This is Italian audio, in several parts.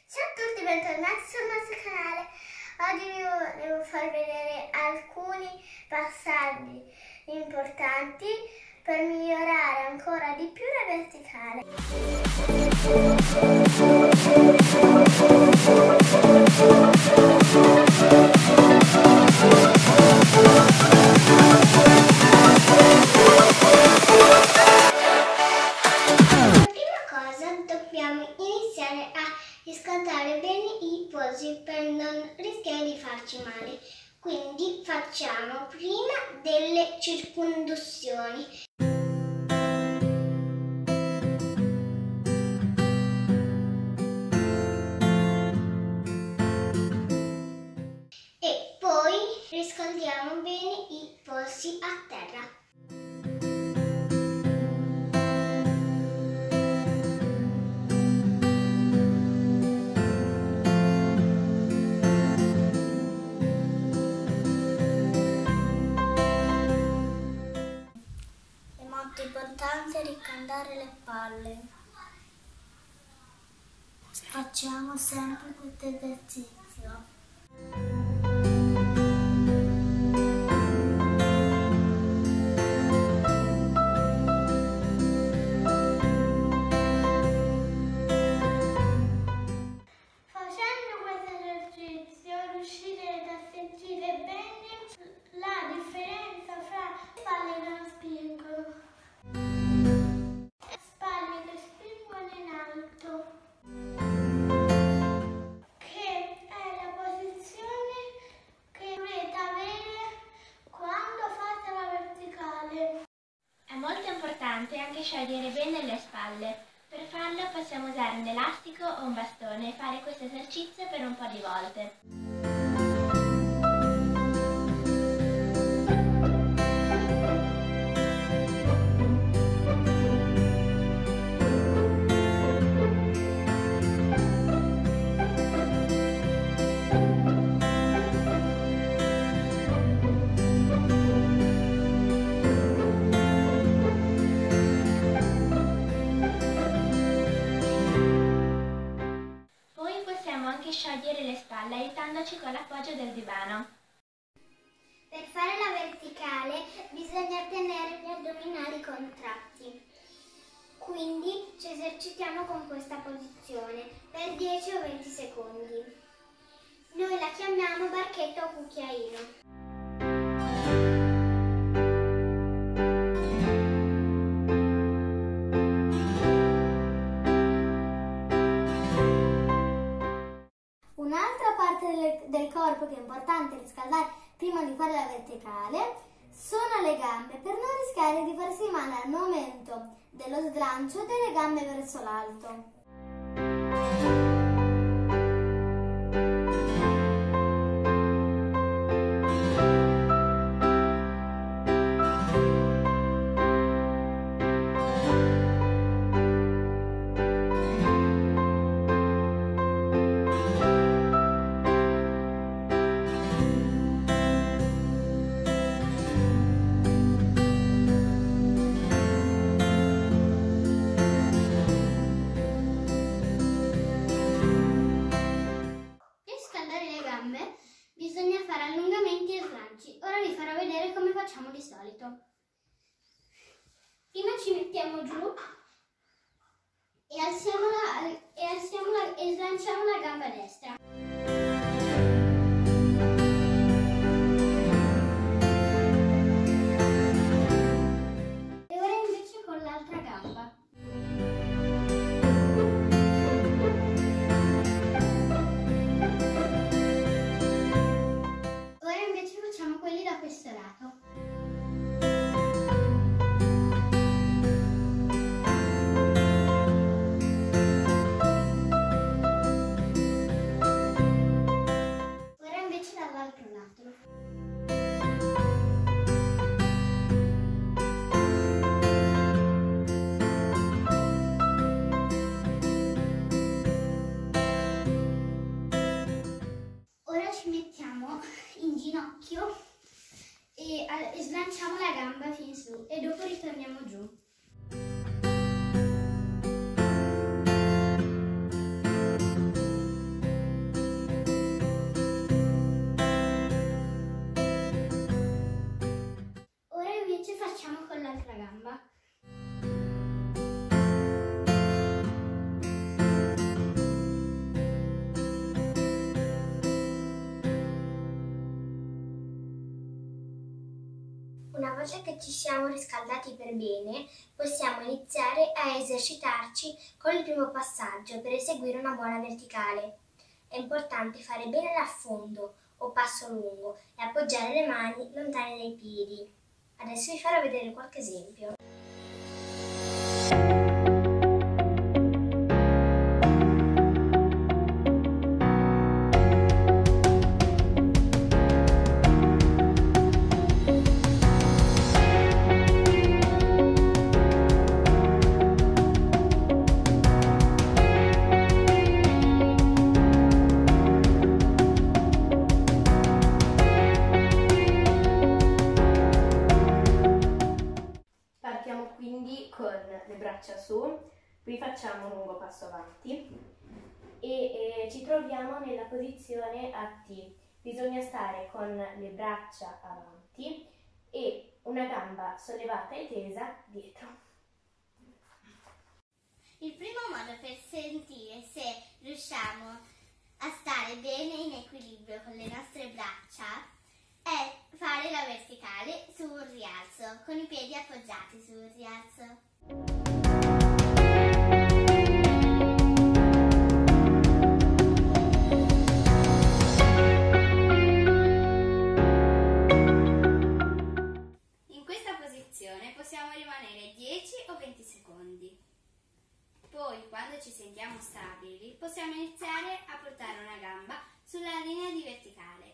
Ciao a tutti, bentornati sul nostro canale. Oggi vi volevo far vedere alcuni passaggi importanti per migliorare ancora di più la verticale. Riscontrare bene i polsi per non rischiare di farci male. Quindi facciamo prima delle circonduzioni. E poi riscontriamo bene i polsi a terra. Molto importante riscaldare le palle. Facciamo sempre questo esercizio. Facendo questo esercizio riuscirete a sentire bene la differenza fra spalle che non spingono. Spalle che spingono in alto, che è la posizione che dovete avere quando fate la verticale. È molto importante anche sciogliere bene le spalle. Per farlo possiamo usare un elastico o un bastone e fare questo esercizio per un po' di volte. Sciogliere le spalle aiutandoci con l'appoggio del divano. Per fare la verticale bisogna tenere gli addominali contratti, quindi ci esercitiamo con questa posizione per 10 o 20 secondi. Noi la chiamiamo barchetta o cucchiaino. Un'altra parte del corpo che è importante riscaldare prima di fare la verticale sono le gambe, per non rischiare di farsi male al momento dello slancio delle gambe verso l'alto. Bisogna fare allungamenti e slanci. Ora vi farò vedere come facciamo di solito. Prima ci mettiamo giù e slanciamo la gamba destra. E ora invece con l'altra gamba. Quelli da questo lato. Ora invece dall'altro lato. Ora ci mettiamo in ginocchio e slanciamo la gamba fin su e dopo ritorniamo giù. volta che ci siamo riscaldati per bene, possiamo iniziare a esercitarci con il primo passaggio per eseguire una buona verticale. È importante fare bene l'affondo o passo lungo e appoggiare le mani lontane dai piedi. Adesso vi farò vedere qualche esempio. Con le braccia su, poi facciamo un lungo passo avanti e ci troviamo nella posizione a T. Bisogna stare con le braccia avanti e una gamba sollevata e tesa dietro. Il primo modo per sentire se riusciamo a stare bene in equilibrio con le nostre braccia è fare la verticale su un rialzo, con i piedi appoggiati sul rialzo. In questa posizione possiamo rimanere 10 o 20 secondi. Poi, quando ci sentiamo stabili, possiamo iniziare a portare una gamba sulla linea di verticale.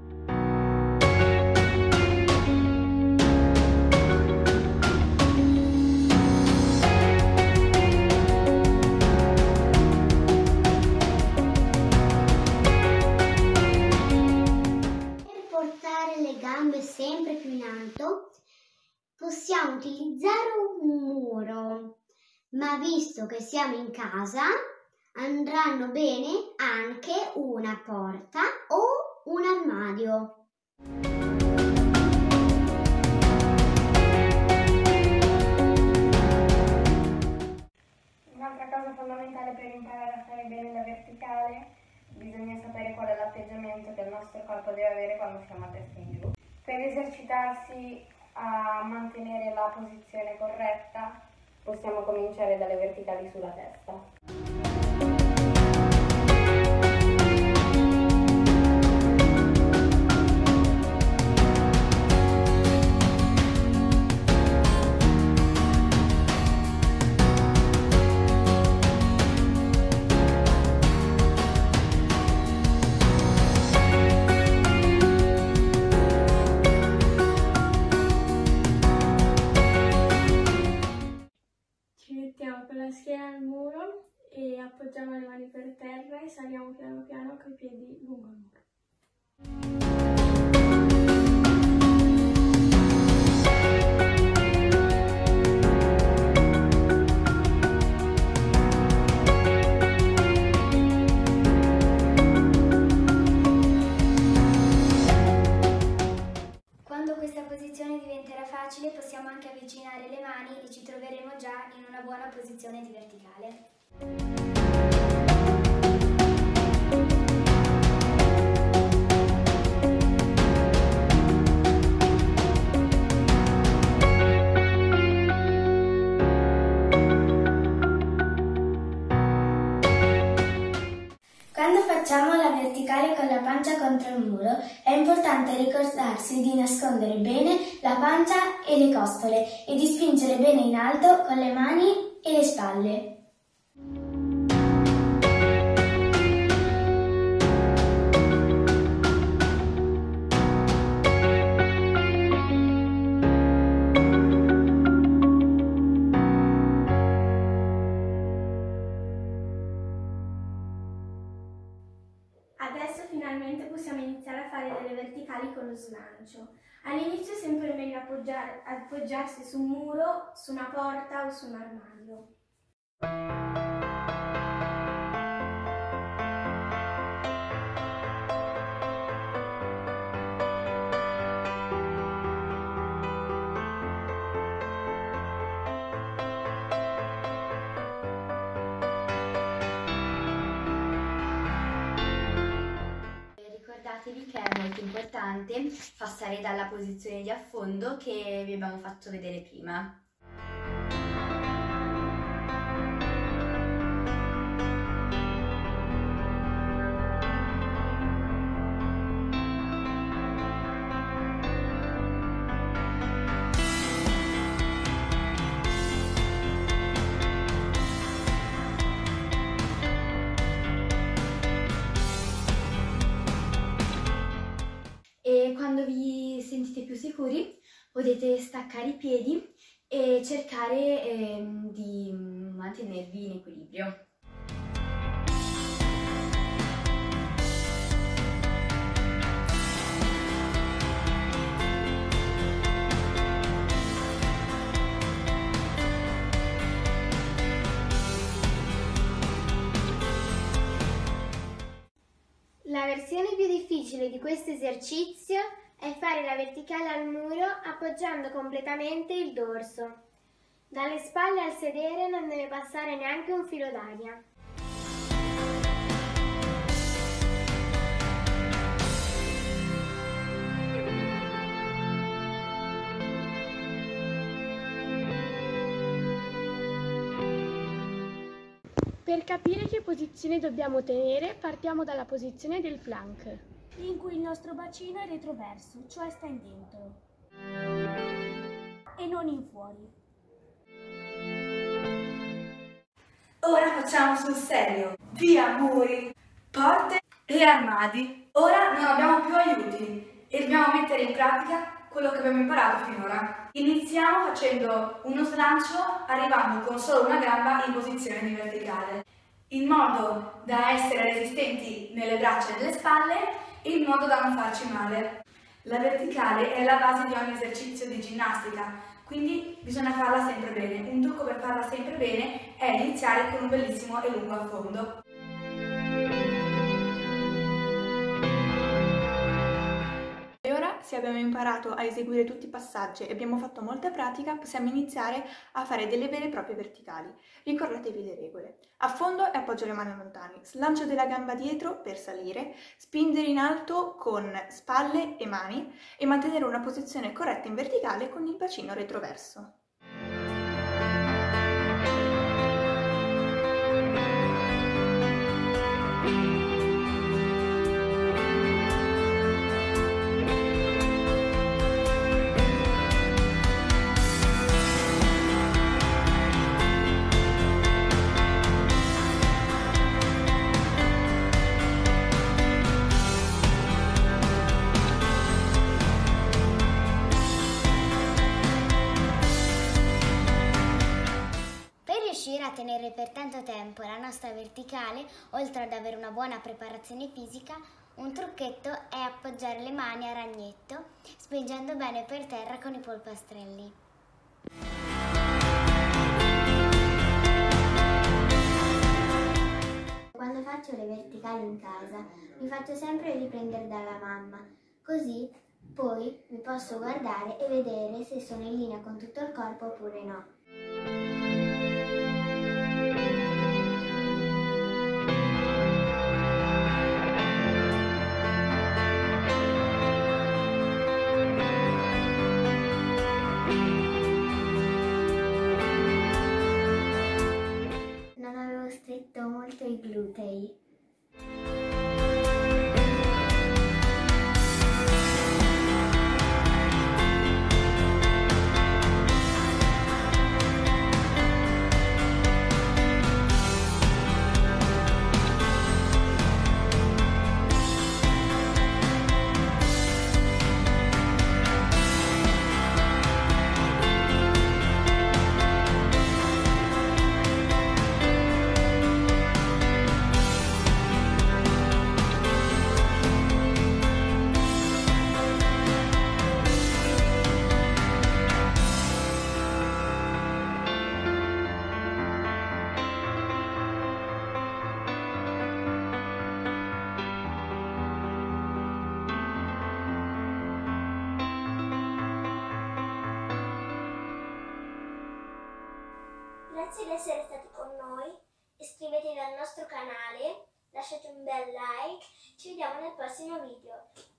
Sempre più in alto possiamo utilizzare un muro, ma visto che siamo in casa andranno bene anche una porta o un armadio. Un'altra cosa fondamentale per imparare a fare bene la verticale, bisogna sapere qual è l'atteggiamento che il nostro corpo deve avere quando siamo a testa in giù. Per esercitarsi a mantenere la posizione corretta, possiamo cominciare dalle verticali sulla testa. Con la schiena al muro e appoggiamo le mani per terra e saliamo piano piano con i piedi lungo il muro. Quando questa posizione diventerà facile possiamo anche avvicinare le mani e ci troveremo già in una buona posizione di verticale. Quando facciamo la verticale con la pancia contro il muro è importante ricordarsi di nascondere bene la pancia e le costole e di spingere bene in alto con le mani e le spalle. Adesso finalmente possiamo iniziare a fare delle verticali con lo slancio. All'inizio è sempre meglio appoggiarsi su un muro, su una porta o su un armadio. Ricordatevi che è molto importante importante passare dalla posizione di affondo che vi abbiamo fatto vedere prima. E quando vi sentite più sicuri potete staccare i piedi e cercare di mantenervi in equilibrio. La versione più difficile di questo esercizio è fare la verticale al muro appoggiando completamente il dorso. Dalle spalle al sedere non deve passare neanche un filo d'aria. Per capire che posizione dobbiamo tenere, partiamo dalla posizione del plank, in cui il nostro bacino è retroverso, cioè sta in dentro e non in fuori. Ora facciamo sul serio. Via muri, porte e armadi. Ora non abbiamo più aiuti e dobbiamo mettere in pratica quello che abbiamo imparato finora. Iniziamo facendo uno slancio arrivando con solo una gamba in posizione di verticale, in modo da essere resistenti nelle braccia e nelle spalle e in modo da non farci male. La verticale è la base di ogni esercizio di ginnastica, quindi bisogna farla sempre bene. Un trucco per farla sempre bene è iniziare con un bellissimo e lungo affondo. E ora, se abbiamo imparato a eseguire tutti i passaggi e abbiamo fatto molta pratica, possiamo iniziare a fare delle vere e proprie verticali. Ricordatevi le regole. Affondo e appoggio le mani lontani, slancio della gamba dietro per salire, spingere in alto con spalle e mani e mantenere una posizione corretta in verticale con il bacino retroverso. A tenere per tanto tempo la nostra verticale, oltre ad avere una buona preparazione fisica, un trucchetto è appoggiare le mani a ragnetto, spingendo bene per terra con i polpastrelli. Quando faccio le verticali in casa, mi faccio sempre riprendere dalla mamma, così poi mi posso guardare e vedere se sono in linea con tutto il corpo oppure no. Non avevo stretto molto i glutei. Grazie di essere stati con noi, iscrivetevi al nostro canale, lasciate un bel like, ci vediamo nel prossimo video.